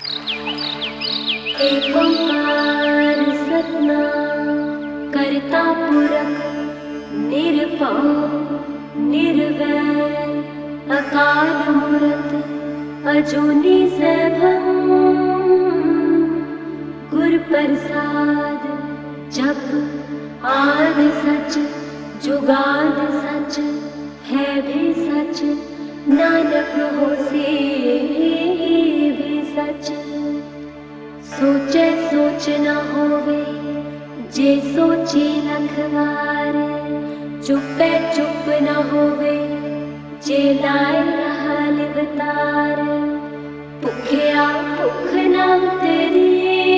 एक ओंकार सतनाम करता पुरख निरभव निर्वैर अकाल मूरत अजूनी सैभं गुर प्रसाद जप आद सच जुगाद सच है भी सच नानक होसे भी सच। सोचे सोच न होवे जे सोची लखवार चुपे चुप न होवे जे लाए रहा लिवतार भुखिया भुख न उतरी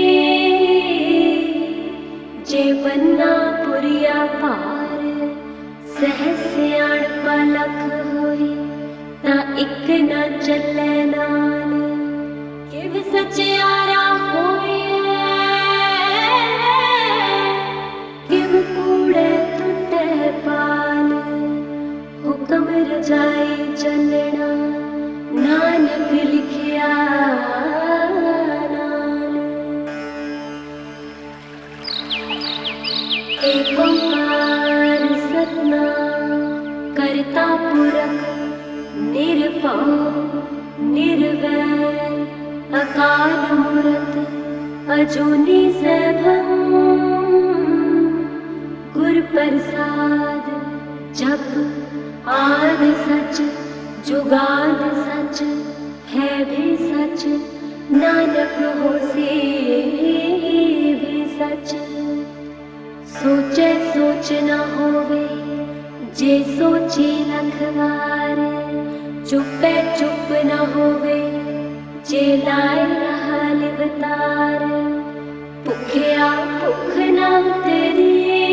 जे बन्ना पुरिया पार सहज सियाण पलख होई ता इक न चले नाल किव सचियारा होइए किव कूड़े टुटे पाल हुक्म रजाई चलना नानक लिखिया नाल। एक ओंकार सतनाम करता पुरख निरभव निर्वैर अकाल मूरत अजूनी सैभं गुर प्रसाद जप आद सच जुगाद सच है भी सच नानक होसे भी सच। सोचे सोच न होवे जे सोची लखवार चुपे चुप न होवे जे लाए रहा लिवतार भुखिया भुख न उतरी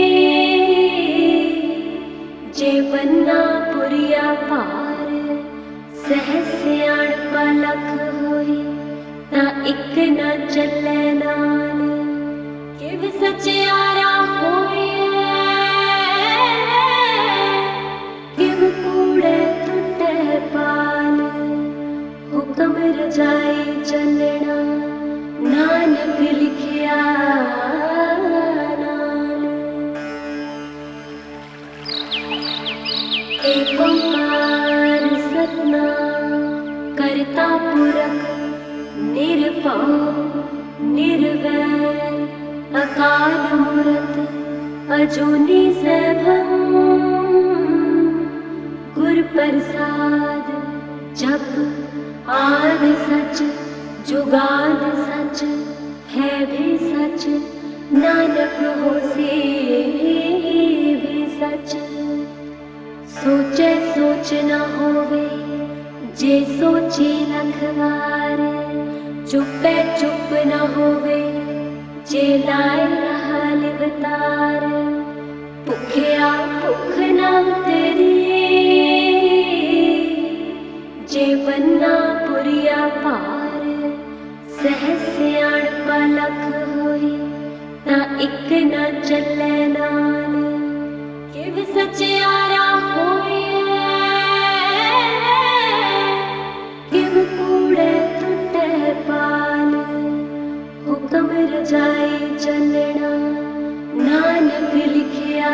जे बन्ना पुरिया पार सहज सियाण पलख होई ता इक न चले नाल किव सचियारा होइए किव कूड़े टुटे पाल हुक्म रजाई चलना नानक लिखिया नाल। एक ओंकार सतनाम करता पुरख निरभव निर्वैर अकाल मूरत अजूनी सैभं गुर प्रसाद जप आद सच जुगाद सच है भी सच नानक होसे भी सच। सोचे सोच न होवे जे सोची लखवार चुपे चुप न होवे जे लाए रहा लिवतार भुखिया भुख न उतरी जे बन्ना पुरिया पार सहज सियाण पलख होई ता इक न चले नाल किव सचियारा होइए किव कूड़े टुटे पाल हुक्म रजाई चलना नानक लिखिया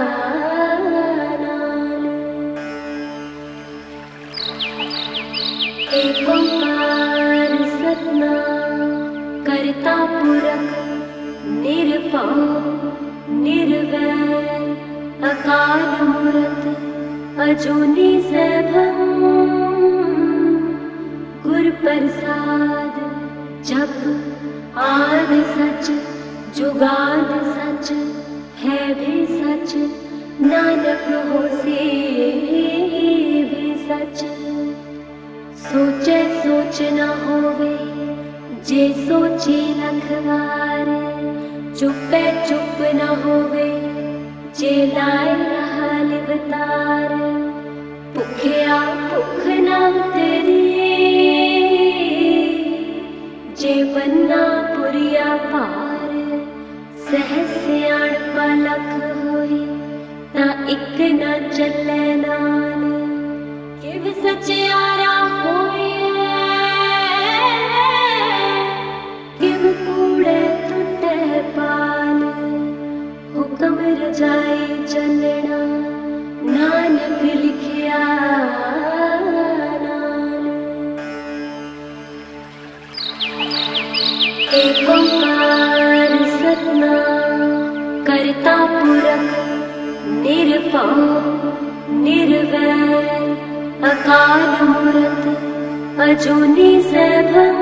नाल। एक ओंकार सतनाम करता पुरख निरभव निर्वैर अकाल मूरत अजूनी सैभं गुर प्रसाद जप आद सच जुगाद सच है भी सच नानक होसे भी सच। सोचे सोच न होवे जे सोची लखवार चुपे चुप न होवे जे लाए रहा लिवतार भुखिया भुख न उतरी जे बन्ना पुरिया पार सहज सियाण पलख होई ता इक न चले नाल किव सचियारा होइए एक ओंकार सतनाम करता पुरख निरभव निर्वैर अकाल मूरत अजूनी सैभं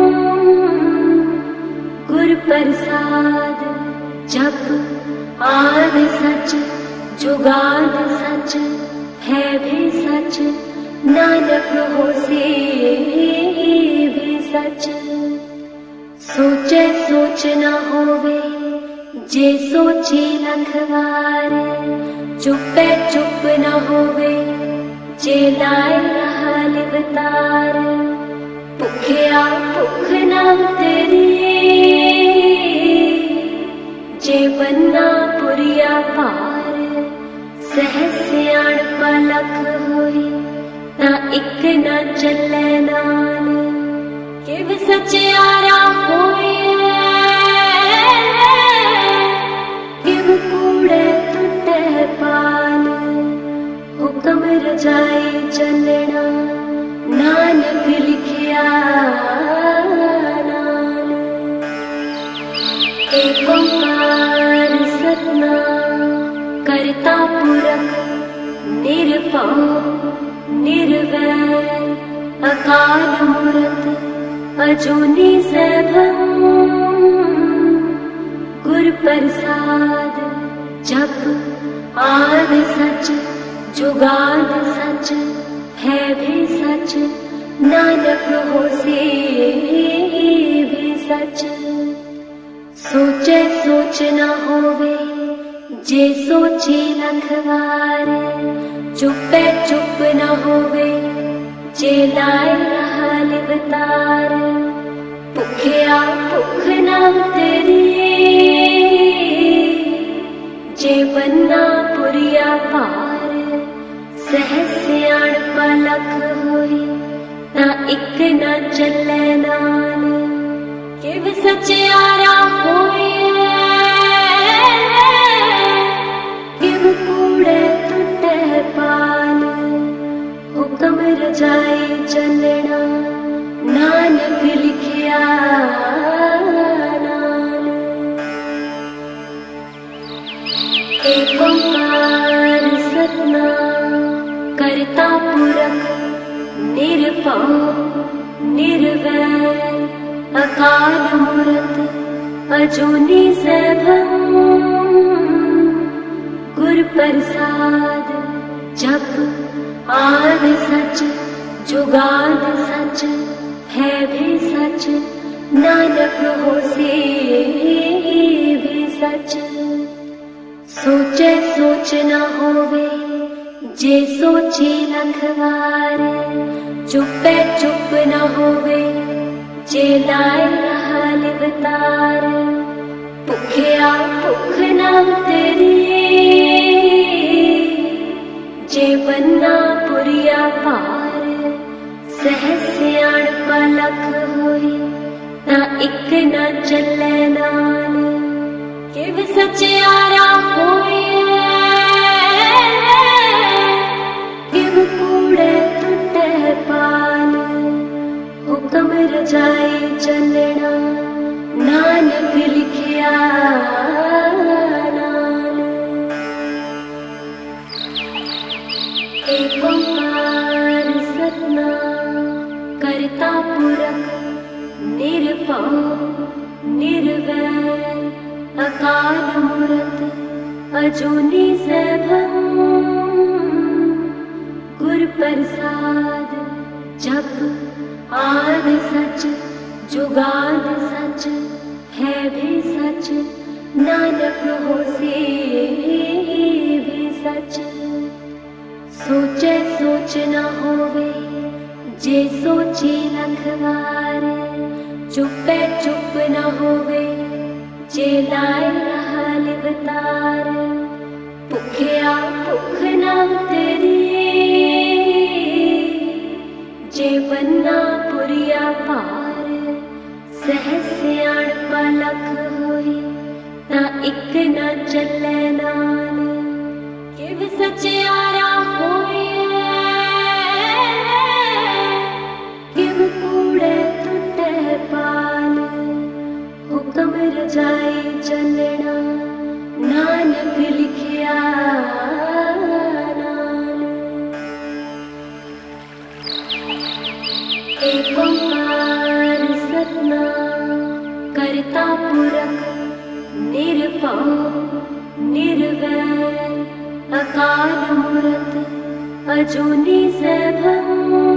गुर प्रसाद जप आद सच जुगाद सच है भी सच नानक होसी भी सच। सोचे सोच न होवे जे सोचे लखवार चुपे चुप न होवे जे लाए रहा लिवतार भुखिया भुख न तेरी जे बन्ना पुरिया पार सहस सियाण पलख होई ना इक न चले नाल किव सचियारा होई किव कूड़े टूटे पाल हुक्म रजाई चलना नानक लिखिया नाल। एक ओंकार सतनाम करता पुरख निरभव निर्वैर अकाल मूरत अजूनी सैभं गुर प्रसाद जप आद सच जुगाद सच है भी सच नानक होसी भी सच। सोचे सोच न होवे जे सोचे लखवार चुपे चुप न होवे जे लाए रहा लिवतार भुखिया भुख न तेरी जे बन्ना पुरिया पार सहस सियाण पलख होई ना इक न चले नाल किव सचियारा होई किव कूड़े टूटे पाल हुक्म रजाई चलना नानक लिखिया नाल। एक ओंकार सतनाम करता पुरख निरभव निर्वैर अकाल मूरत अजूनी सैभं गुर प्रसाद जप आद सच जुगाद सच है भी सच नानक होसी भी सच। सोचे सोच न होवे जे सोचे लखवार चुपे चुप न होवे जे लाए रहा लिवतार भुखिया भुख न तेरी जे बन्ना पुरिया पार सहस सियाण पलख होई ना इक न चले नाल किव सचियारा होई किव कूड़े टूटे पाल हुक्म रजाई चलना नानक लिखिया नाल। एक ओंकार सतनाम करता पुरख निरभव निर्वैर अकाल मूरत अजूनी सैभं गुर प्रसाद जप आद सच जुगाद सच है भी सच नानक होसी भी सच। सोचे सोच न होवे जे सोचे लखवार चुपे चुप न होवे जे लाए रहा लिवतार भुखिया भुख न तेरी जे बन्ना पुरिया पार सहस सियाण पलख होई ना इक न चले नाल किव सचियारा होई किव कूड़े टूटे पाल अकाल मूरत अजूनी सैभम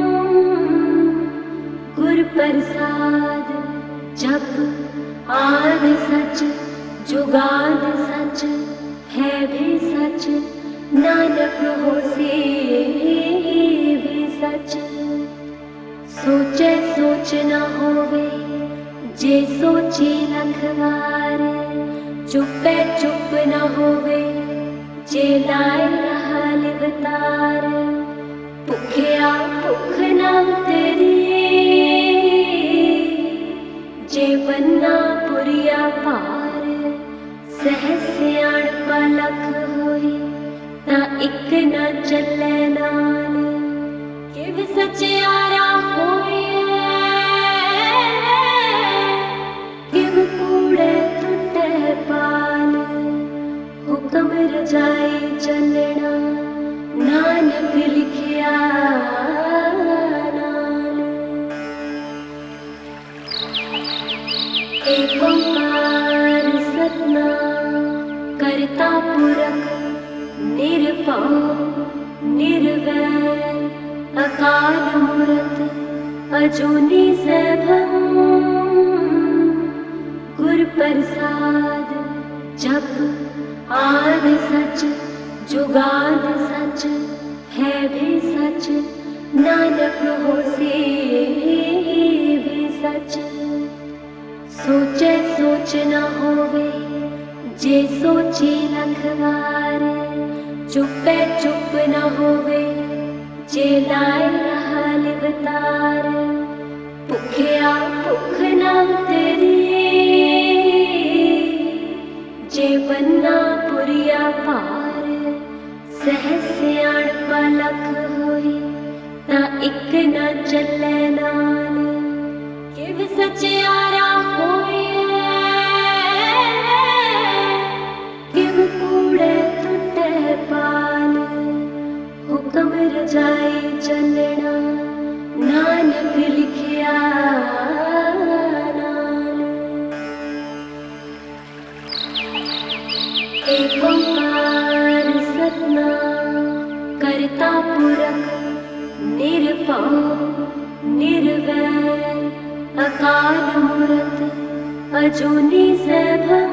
गुर प्रसाद जप आद सच जुगाद सच है भी सच नानक होसी भी सच। सोचे सोच न होवे जे सोची लख बार चुपे चुप न होवे जे लाए रहा लिवतार। भुखिया भुख न उतरिए जे बन्ना पुरिया पार। सहस सियाण पलख होई ता इक न चले नाल। किव सचियारा होई किव कूड़े टुटे पाल। हुक्म रजाई चलना नानक लिखिया नाल। एक ओंकार सतनाम करता पुरख निरभव निर्वैर। अकाल मूरत अजूनी सैभम गुर प्रसाद जप आद सच जुगाद सच है भी सच नानक होसी भी सच। सोचे सोच न होवे जे सोची लख बार। चुपे चुप न होवे जे लाए रहा लिवतार। भुखिया भुख न उतरिए जे बन्ना पुरिया पार। सहस सियाण पलख होई ता इक न चले नाल। किव सचियारा होई किव कूड़े टुटे पाल। हुक्म रजाई चलना नानक लिखिया नाल। एक ओंकार सतनाम करता पुरख निरभव निर्वैर। अकाल मूरत अजूनी सैभम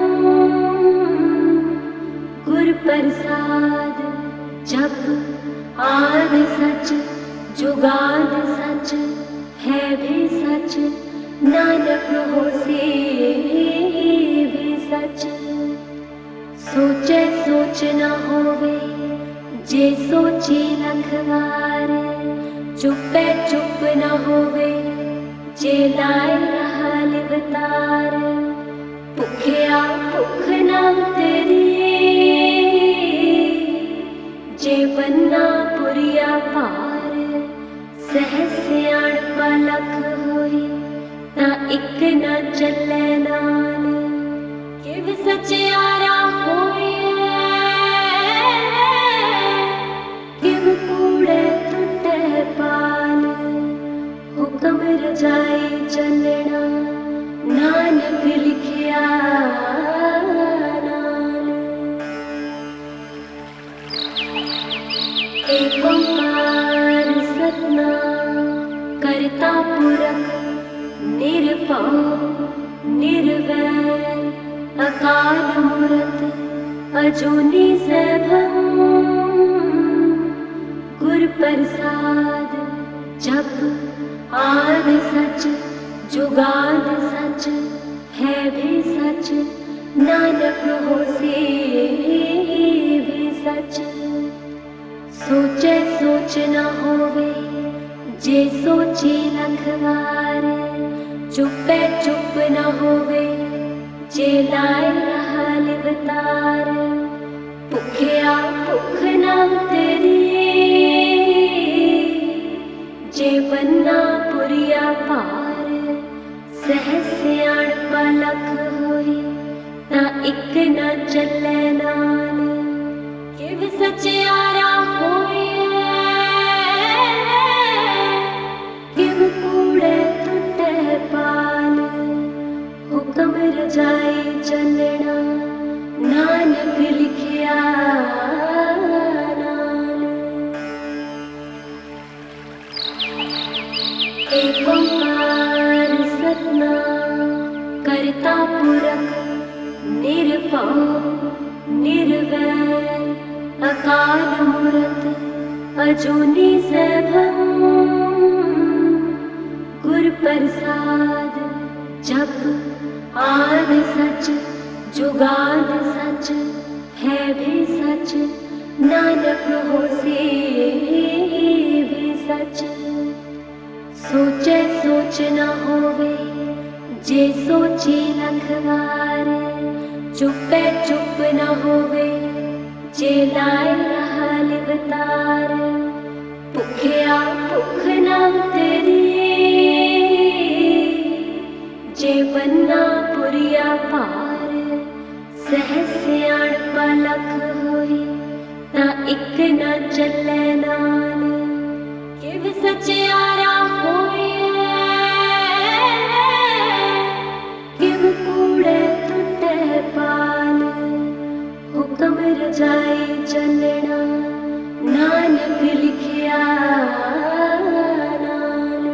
गुर प्रसाद जप आद सच जुगाद सच है भी सच नानक होसी भी सच। सोचे सोच न होवे जे सोची लख बार। चुपे चुप न होवे जे लाए रहा लिवतार। भुखिया भुख न उतरिए जे बन्ना पुरिया पार। सहस सियाण पलख होई ता इक न चले नाल। किव सचियारा होई किव कूड़े टुटे पाल। हुक्म रजाई चलना नानक लिखिया नाल। एक ओंकार सतनाम करता पुरख निरभव निर्वैर। अकाल मूरत अजूनी सैभम गुर प्रसाद जप आद सच जुगाद सच है भी सच नानक होसी भी सच। सोचे सोच न होवे जे सोची लख बार। चुपे चुप न होवे जे लाए रहा लिवतार। भुखिया भुख न उतरिए जे बन्ना पुरिया पार। सहस सियाण पलख होई ता इक न चले नाल। किव सचियारा होई किव कूड़े टुटे पाल। हुक्म रजाई चलना नानक लिखिया नाल। पुरख निरपौ निर्वैर अकाल मूरत अजूनी सैभं गुर प्रसाद जप आद सच जुगाद सच है भी सच नानक होसी भी सच। सोचे सोच न होवे जे सोची लखवार चुपे चुप न होवे जे लाए रहा लिवतार भुखिया भुख न उतरी जे बन्ना पुरिया पार सहज सियाण पलख होई ता इक न चले नाल किव सचियारा होई किव कूड़े टुटे पाल हुक्म रजाई चलना नानक लिखिया नाल।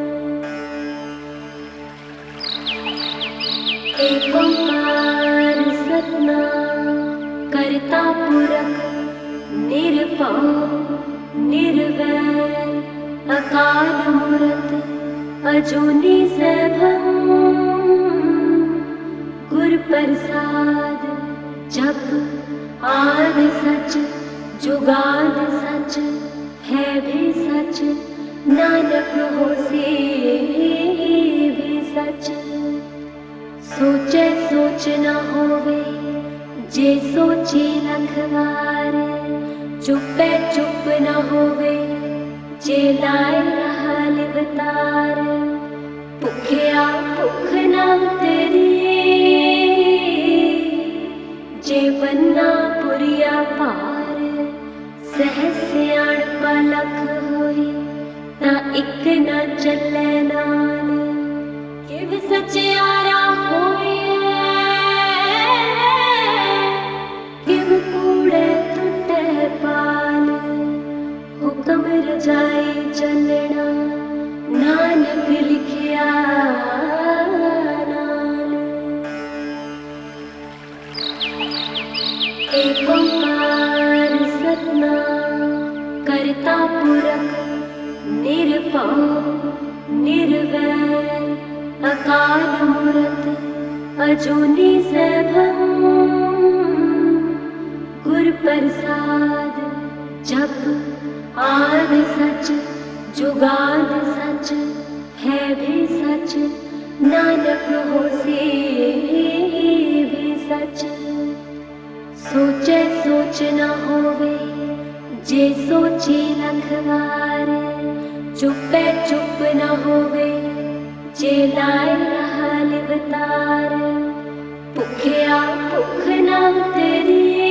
एक ओंकार सतनाम करता पुरख निरपौ निर्वैर अकाल मूरत अजूनी सैभं गुर प्रसाद जप आद सच जुगाद सच है भी सच नानक होसी भी सच। सोचे सोच न होवे जे सोची लखवार चुपे चुप न होवे जे लाए रहा लिवतार भुखिया भुख न उतरी जे बन्ना पुरिया पार सहज सियाण पलख होई ता इक न चले नाल किव सचियारा होई किव कूड़े टुटे पाल हुक्म रजाई चलना नानक लिखिया नाल। एक ओंकार सतनाम करता पुरख निरपौ निर्वैर अकाल मूरत अजूनी सैभं गुर प्रसाद जप आद सच जुगाद सच है भी सच नानक होसी भी सच। सोचे सोच न होवे जे सोची लखवार चुपे चुप न होवे जे लाए रहा लिवतार भुखिया भुख न उतरी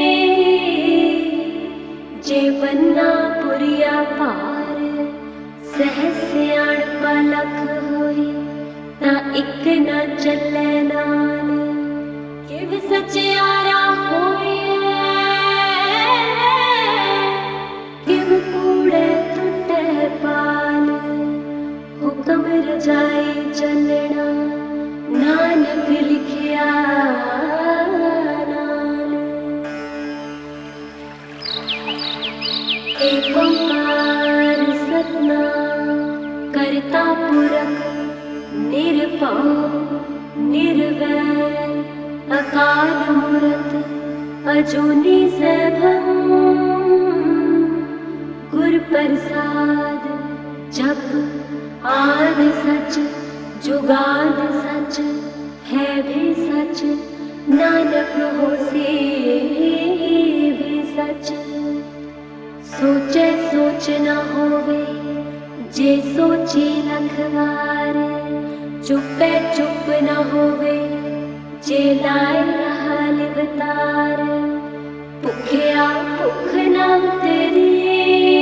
जे बन्ना पुरिया पार सहज सियाण पलख होई ता इक न चले नाल किव सचियारा होई किव कूड़े टुटे पाल हुक्म रजाई चलना नानक लिखिया नाल। एक ओंकार सतनाम करता पुरख निरपौ निर्वैर अकाल मूरत अजूनी सैभं गुर प्रसाद जप आद सच जुगाद सच है भी सच नानक होसी भी सच। सोचे सोच न होवे जे सोची लखवार चुपे चुप न होवे जे लाए रहा लिवतार भुखिया भुख न उतरी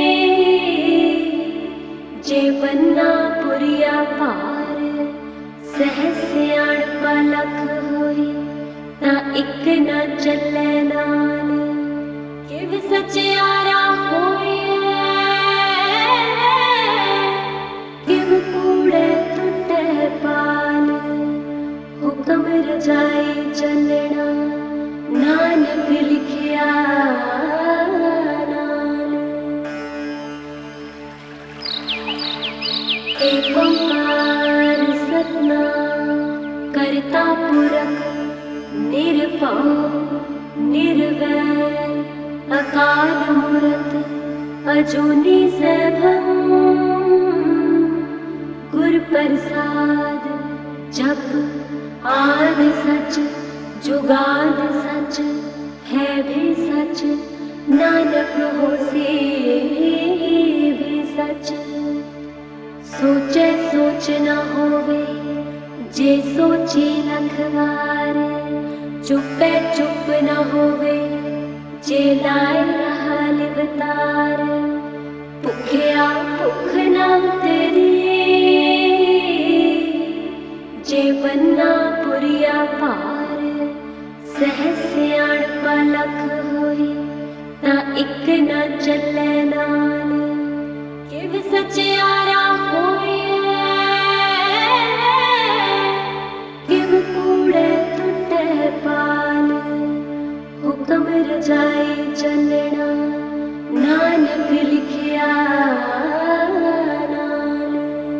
जे बन्ना पुरिया पार सहज सियाण पलख होई ता इक न चले नाल किव सचियारा होई किव कूड़े टुटे पाल हुक्म रजाई चलना नानक लिखिया नाल। एक ओंकार सतनाम करता पुरख निरभउ निर्वैर अकाल मूरत अजूनी सैभं गुर प्रसाद जप आद सच जुगाद सच है भी सच नानक होसी भी सच। सोचे सोच न होवे जे सोची लख बार चुपे चुप न होवे जे लाए रहा लिवतार। भुखिया भुख न तेरी जे बन्ना पुरिया पार। सहस सियाणपा लख होई ता इक न चले नाल। किव सचियारा होई किव कूड़े टुटे पाल। हुक्म रजाई चलना नानक लिखिया नाल।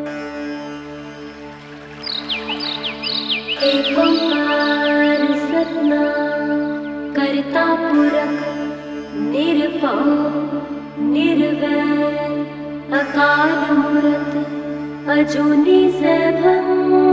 एक ओंकार सतनाम करता पुरख निरभउ निर्वैर अकाल मूरत अजूनी सैभं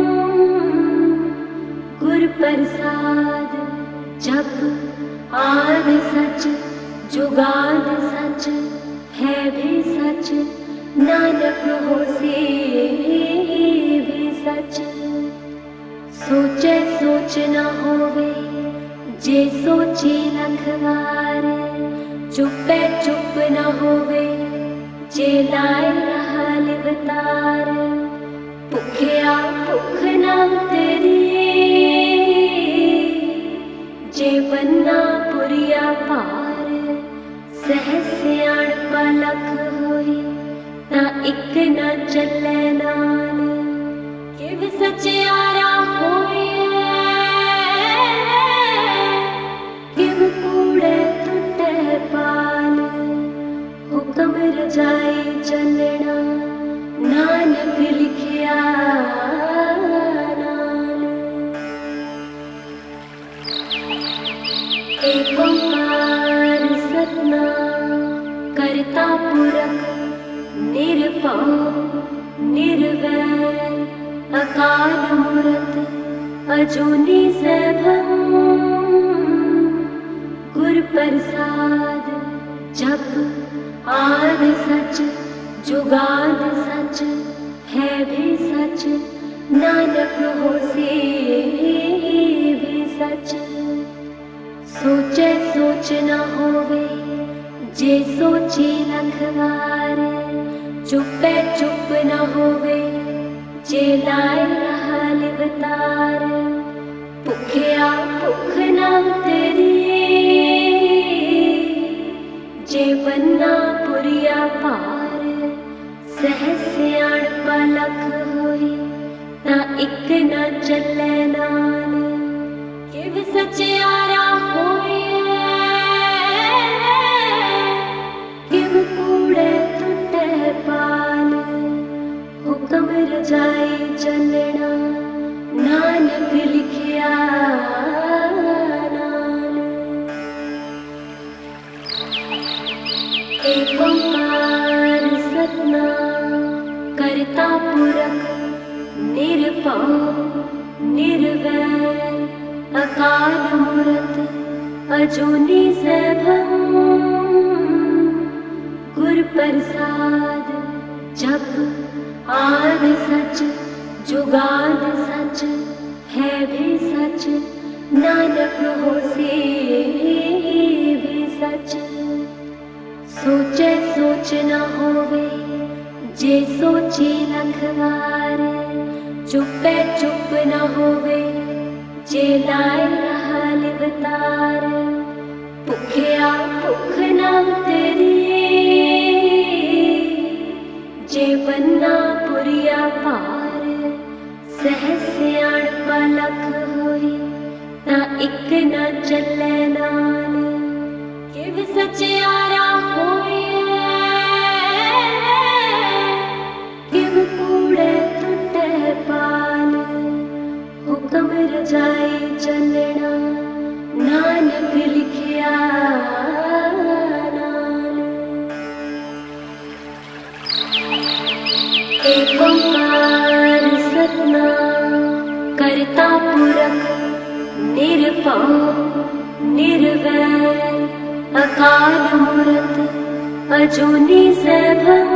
गुर प्रसाद जप आद सच जुगाद सच है भी सच नानक होसी भी सच। सोचे सोच न होवे जे सोची लख बार। चुपे चुप न होवे जे लाए रहा लिवतार। भुखिया भुख न तेरी जे बन्ना पुरिया पार। सहस सियाणपा लख होई ता इक न चले नाल। किव सचियारा होई किव कूड़े टुटे पाल। हुक्म रजाई चलना नानक लिखिया नाल। एक ओंकार सतनाम करता पुरख निरभउ निर्वैर अकाल मूरत अजूनी सैभं गुर प्रसाद जप आद सच जुगाद सच है भी सच नानक होसी भी सच। सोचे सोच न होवे जे सोची लख बार। चुपे चुप न होवे जे लाए रहा लिवतार। भुखिया भुख न तेरी जे बन्ना पुरिया पार। सहस सियाणपा लख होई ता इक न चले नाल। किव सचियारा होई किव कूड़े टुटे पाल। हुक्म रजाई चलना नानक लिखिया नाल। एक ओंकार सतनाम करता पुरख निरभउ निर्वैर अकाल मूरत अजूनी सैभं गुर प्रसाद जप आद सच जुगाद सच है भी सच नानक होसी भी सच। सोचे सोच न होवे जे सोची लख बार। चुपे चुप न होवे जे लाए रहा लिवतार। भुखिया भुख न तेरी जे बन्ना पुरिया पार। सहस सियाणपा लख होई चले नाल किव सचियारा होए किव कूड़े टुटे पाल हुक्म रजाई चलना नानक लिखिया नाल। एक ओंकार सतनाम करता पुरख निरभव निर्वैर अकाल मूरत अजूनी सैभं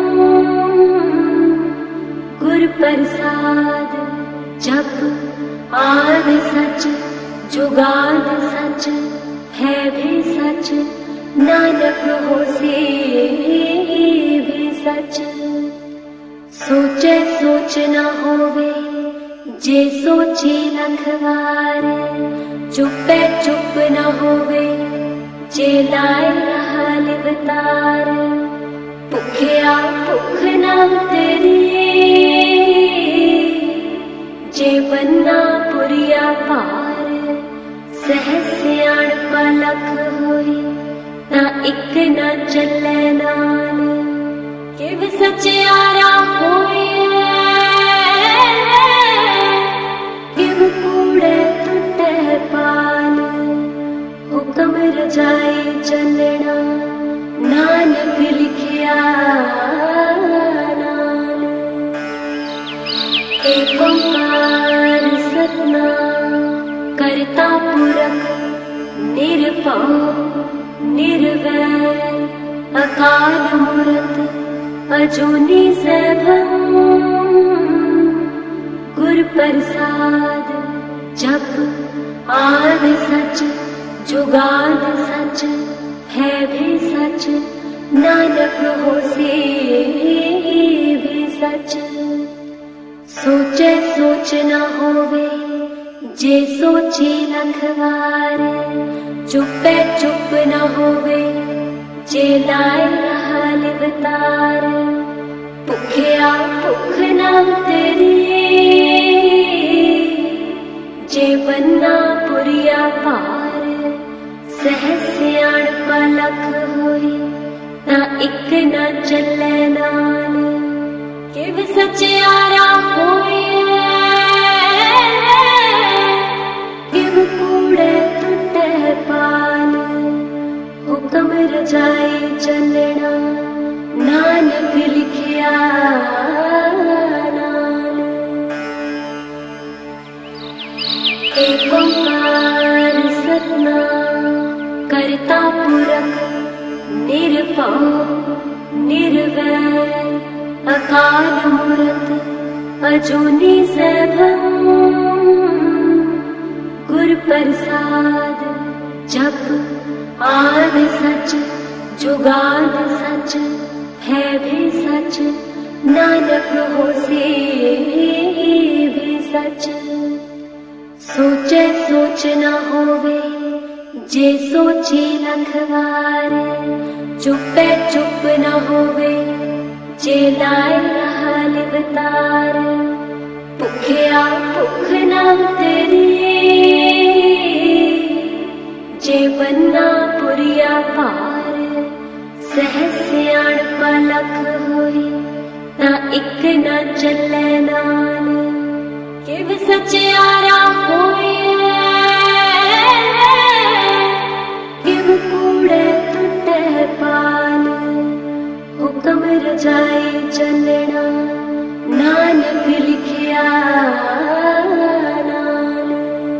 गुर प्रसाद जप आद सच जुगाद सच है भी सच नानक होसी भी सच। सोचे सोच न होवे जे सोची लखवार चुपे चुप न होवे जे लाए रहा लिवतार भुखिया भुख न तेरी जे बन्ना पुरिया पार सहज सियाण पलख होई ना इक न चले नाल किव सचियारा होए किव कूड़े टुटे पाल हुक्म रजाई चलना नानक लिखिया नाल। एक ओंकार सतनाम करता पुरख निरभव निर्वैर अकाल मूरत अजूनी सैभं गुर प्रसाद जप आद सच जुगाद सच है भी सच नानक होसी भी सच। सोचे सोच न होवे जे सोची लखवार चुपे चुप न होवे जे लाए रहा लिवतार भुखिया भुख न तेरी जे बन्ना पुरिया पार सहज सियाण पलख होई ना इक न चले नाल किव सचियारा होए किव कूड़े टुटे पाल हुक्म रजाई चलना नानक लिखिया नाल। एक ओंकार सतनाम करता पुरख निरभव निर्वैर अकाल मूरत अजूनी सैभं गुर प्रसाद जप आद सच जुगाद सच है भी सच नानक होसी भी सच। सोचे सोच न होवे जे सोची लखवार चुपे चुप न होवे जे लाए रहा लिवतार भुखिया भुख न तेरी जे बन्ना पुरिया पार सहज सियाण पलख होई ना इक न चले नाल किव सचियारा होए किव कूड़े टुटे पाल हुक्म रजाई चलना नानक लिखिया नाल।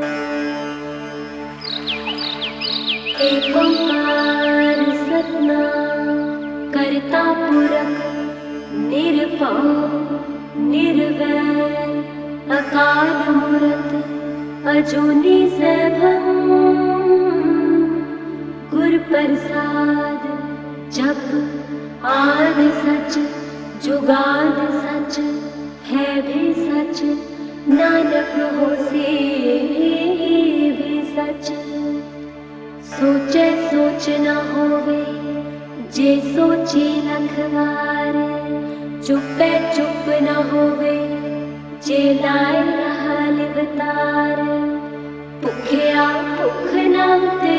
एक ओंकार सतनाम करता पुरख निरभव निर्वैर अकाल मूरत अजूनी सैभं गुर प्रसाद जप आद सच जुगाद सच है भी सच नानक होसी भी सच। सोचे सोच न होवे जे सोची लखवार चुपे चुप न होवे जे लाए रहा लिवतार भुखिया भुख न ते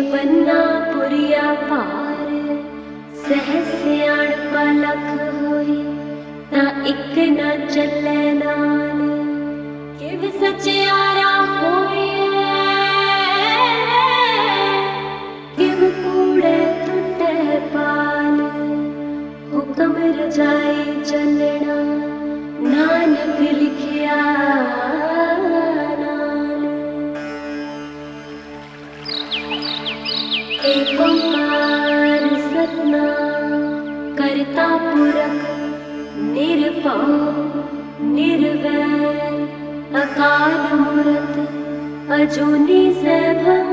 बन्ना पुरिया पार सहस सियाण पलख होई ता इक ना चले नाल किव सचियारा होई किव कूड़े टुटे पाल हुक्म रजाई चलना नानक लिखिया नाल। एक ओंकार सतनाम करता पुरख निरभव निर्वैर अकाल मूरत अजूनी सैभव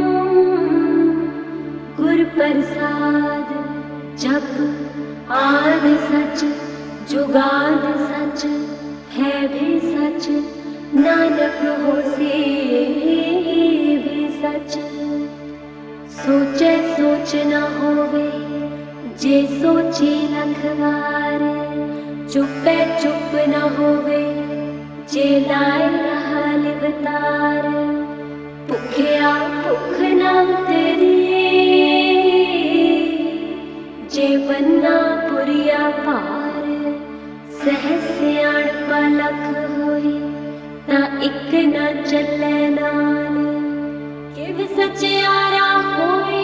गुर प्रसाद जप आद सच जुगाद सच है भी सच नानक होसी भी सच। सोचे सोच न होवे जे सोची लखवार चुपे चुप न होवे जे लाए रहा लिवतार भुखिया भुख न तेरी जे बन्ना पुरिया पार सहस सियाण पलख होई ता इक ना चले नाल किव सचियारा होई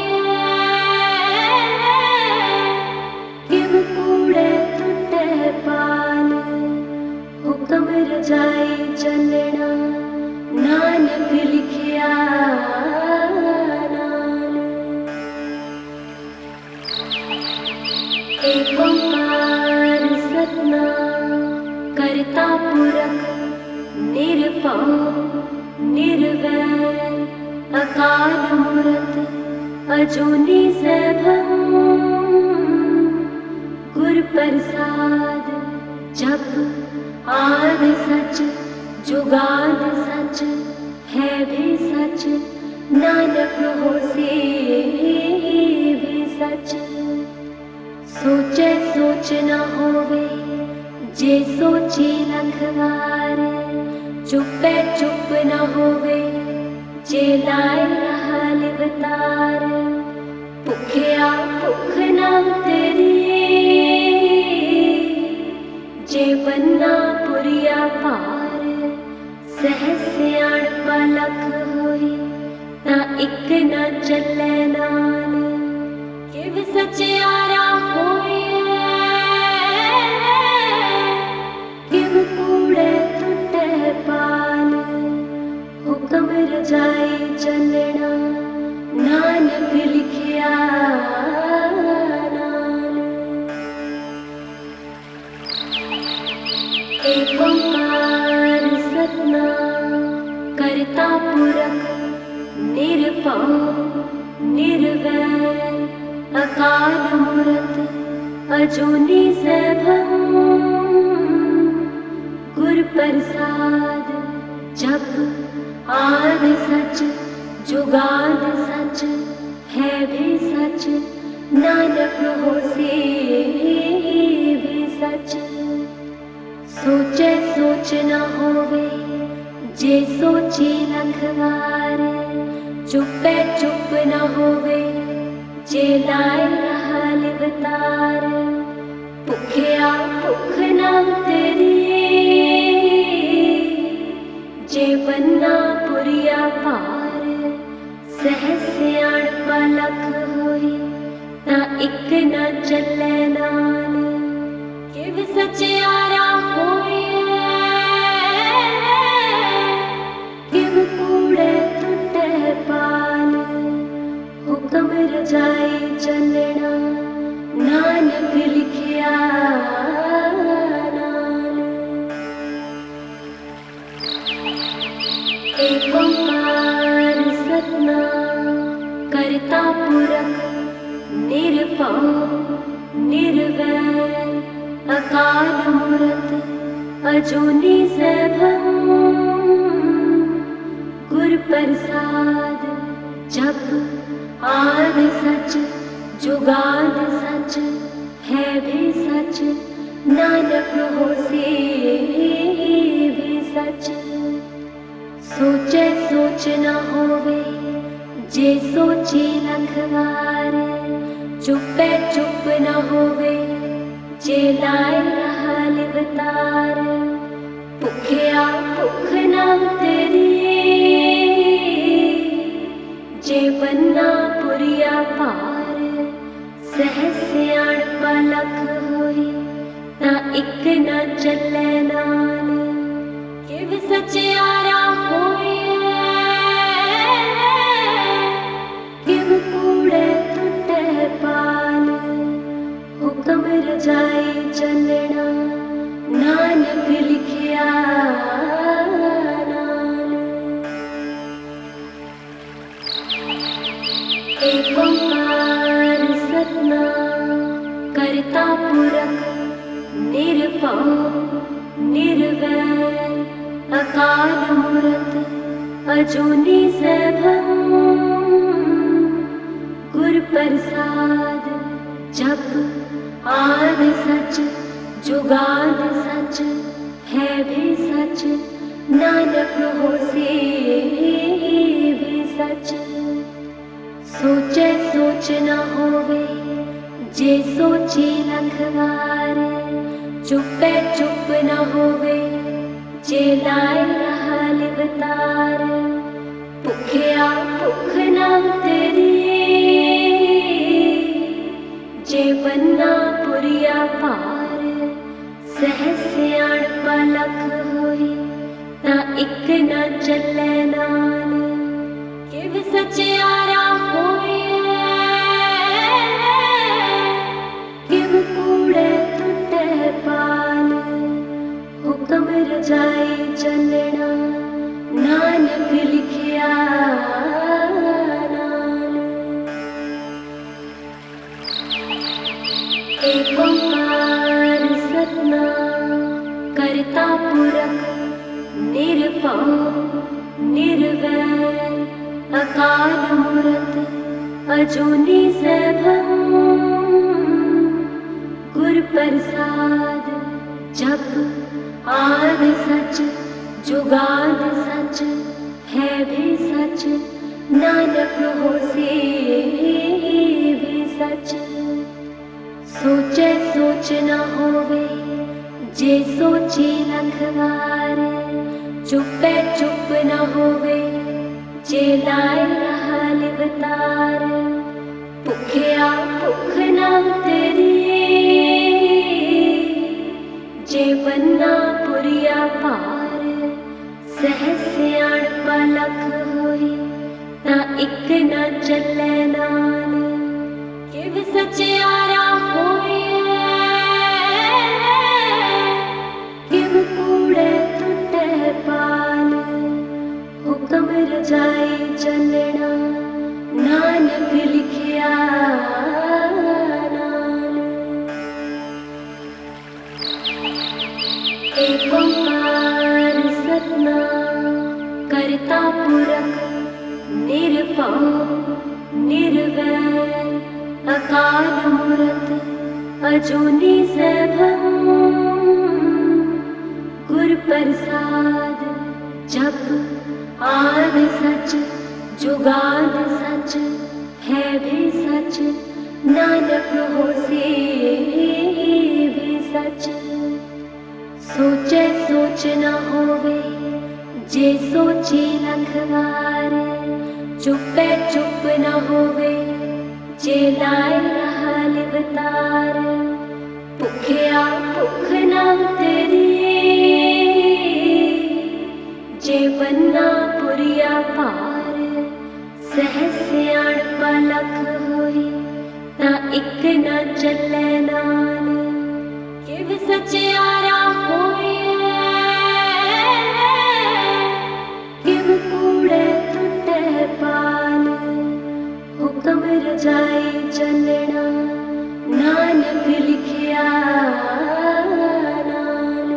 किव कूड़े टुटे पाल हुक्म रजाई चलना नानक लिखिया नाल। एक ओंकार सतनाम करता पुरख निरभव निर्वैर अकाल मूरत अजूनी सैभव गुर प्रसाद जप आद सच जुगाद सच है भी सच नानक होसी भी सच। सोचे सोच न होवे जे सोची लखवार चुपे चुप न होवे जे लाए रहा लिवतार भुखिया भुख न तेरी जे बन्ना पुरिया पार सहस सियाण पलख होई ता इक ना चले नाल किव सचियारा होई किव कूड़े टुटे पाल हुक्म रजाई चलना नानक लिखिया नाल। एक ओंकार सतनाम करता पुरख निरभव निर्वैर अकाल मूरत अजूनी सैभव गुर प्रसाद जप आद सच जुगाद सच है भी सच नानक होसी भी सच। सोचे सोच न होवे जे सोची लखवार चुपे चुप न होवे जे लाए रहा लिवतार भुखिया भुख न तेरी जे बन्ना पुरिया पार सहस सियाण पलख होई ता इक ना चले नाल किव सचियारा होई किव कूड़े टुटे पाल हुक्म रजाई चलना नानक लिखिया नाल। एक ओंकार सतनाम करता पुरख निरभव निर्वैर अकाल मूरत अजूनी सैभव गुर प्रसाद जप आद सच जुगाद सच है भी सच नानक होसी भी सच। सोचे सोच न होवे जे सोचे लखवार, चुपे चुप न होवे, जे लाए रहा लिवतार। भुखिया भुख न उतरी, जे बन्ना पुरिया पार। सहस सियाण पलख होई, ना इक न चले नाल। किव सचियारा होई, किव कूड़े टुटे पाल। हुक्म रजाई चलना, नानक लिखिया नाल। एक ओंकार सतनाम करता पुरख, निरभव निर्वैर अकाल मूरत अजूनी सैभं। गुर प्रसाद जप आद सच, जुगाद सच, है भी सच। नानक होसे भी सच। सोचे सोच न होवे, जे सोचे लखवार। चुपे चुप न होवे, जे लाए रहा लिवतार। भुखिया भुख न उतरी, जे बन्ना पुरिया पार। सहस सियाण पलख होई, ना इक न चले नाल। किव सचियारा होई, किव कूड़े टुटे पाल। हुक्म रजाई चलना, नानक लिखिया नाल। एक ओंकार सतनाम करता पुरख, निरभव निर्वैर अकाल मूरत अजूनी सैभं। गुर प्रसाद जप आद सच, जुगाद सच, है भी सच। नानक होसे भी सच। सोचे सोच न होवे, जे सोचे लखवार। चुपे चुप न होवे, जे लाए रहा लिवतार। भुखिया भुख न उतरी, जे बन्ना पुरिया पार। सहस सियाण पलख होई, ना इक न चले नाल। किव सचियारा होई, किव कूड़े टुटे पाल। हुक्म रजाई चलना, नानक लिखिया नाल। एक ओंकार सतनाम करता पुरख, निरभव निर्वैर अकाल मूरत अजूनी सैभं। गुर प्रसाद जप आद सच, जुगाद सच, है भी सच। नानक होसे भी सच। सोचे सोच न होवे, जे सोचे लखवार। चुपे चुप न होवे, जे लाए रहा लिवतार। भुखिया भुख न उतरी, जे बन्ना पुरिया पार। सहस सियाण पलख होई, ना इक न चले नाल। किव सचियारा होई, किव कूड़े टुटे पाल। हुक्म रजाई चलना, नानक लिखिया नाल।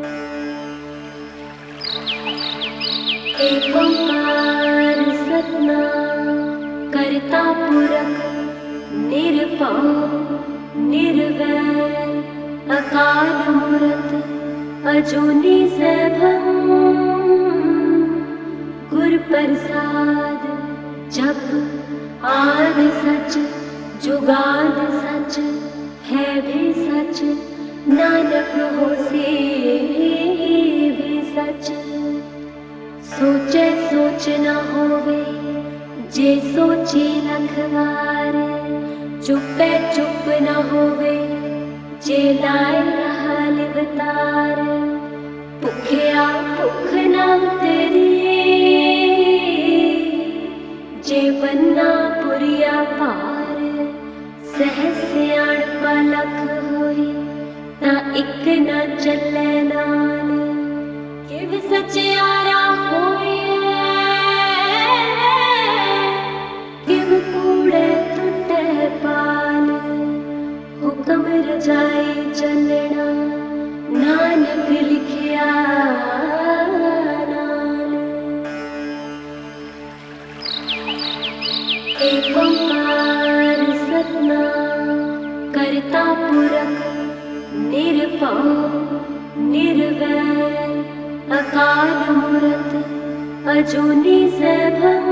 एक ओंकार सतनाम करता पुरख, निरभव निर्वैर अकाल मूरत अजूनी सैभं। गुर प्रसाद जप आद सच जुगाद सच है भी सच, नानक होसे भी सच। सोचे सोच न होवे जे सोची लखवार, चुपे चुप न होवे जे लाए रहा लिवतार। भुखिया भुख न उतरी जे बन्ना पुरिया पार। सहज सियाण पलख होई ता इक न चले नाल, किव सचियारा होई किव कूड़े टुटे पाल। हुक्म रजाई चलना नानक लिखिया नाल। एक ओंकार सतनाम करता पुरख निरभव निर्वैर। अकाल मूरत अजूनी सैभं,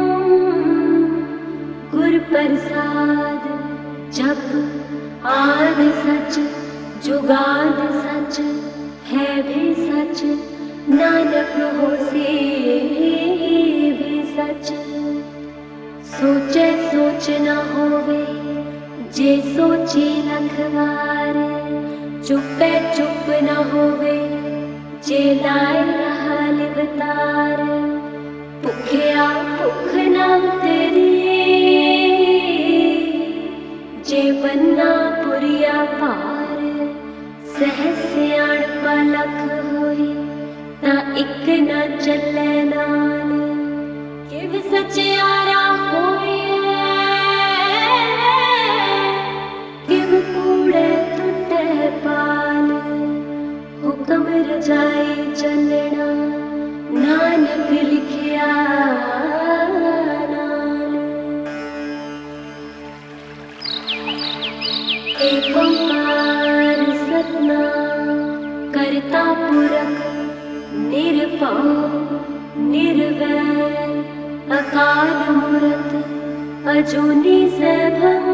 गुर प्रसाद जप आद सच जुगाद सच है भी सच, नानक होसे भी सच। सोचे सोच न होवे जे सोची लखवार, चुपे चुप न होवे जे लाए रहा लिवतार। भुखिया भुख न उतरी जे बन्ना पुरिया पार। सहज सियाण पलख होई ता इक न चले नाल, किव सचियारा होई किव कूड़े टुटे पाल। हुक्म रजाई चलना नानक लिखिया नाल। एक ओंकार सतनाम करता पुरख निरभव निर्वैर। अकाल मूरत अजूनी सैभं,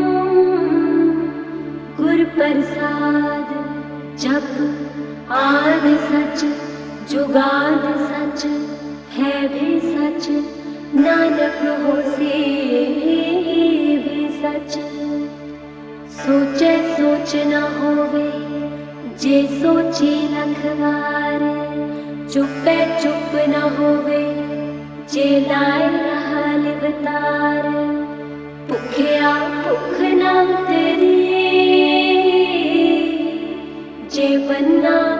गुर प्रसाद जप आद सच जुगाद सच है भी सच, नानक होसे भी सच। सोचे सोच न होवे जे सोची लखवार, चुपे चुप न होवे जे लाए रहा लिवतार। भुखिया भुख न उतरी जे बन्ना